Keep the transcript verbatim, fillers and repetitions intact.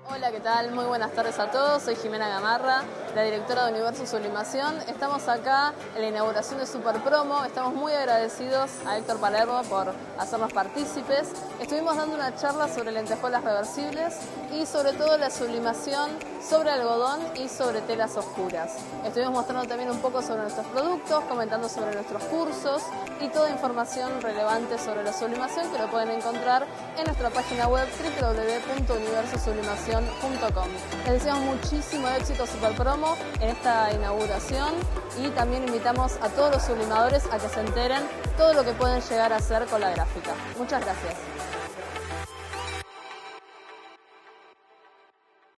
Hola, ¿qué tal? Muy buenas tardes a todos. Soy Jimena Gamarra, la directora de Universo Sublimación. Estamos acá en la inauguración de Super Promo. Estamos muy agradecidos a Héctor Palermo por hacernos partícipes. Estuvimos dando una charla sobre lentejuelas reversibles y sobre todo la sublimación sobre algodón y sobre telas oscuras. Estuvimos mostrando también un poco sobre nuestros productos, comentando sobre nuestros cursos y toda información relevante sobre la sublimación que lo pueden encontrar en nuestra página web w w w punto universo sublimación punto com. Les deseamos muchísimo éxito Super Promo en esta inauguración y también invitamos a todos los sublimadores a que se enteren todo lo que pueden llegar a hacer con la gráfica. Muchas gracias.